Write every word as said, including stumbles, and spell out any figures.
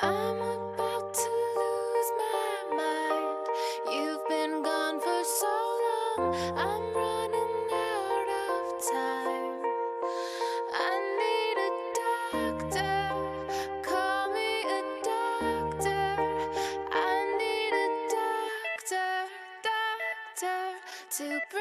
I'm about to lose my mind. You've been gone for so long, I'm running out of time. I need a doctor, call me a doctor. I need a doctor, doctor to bring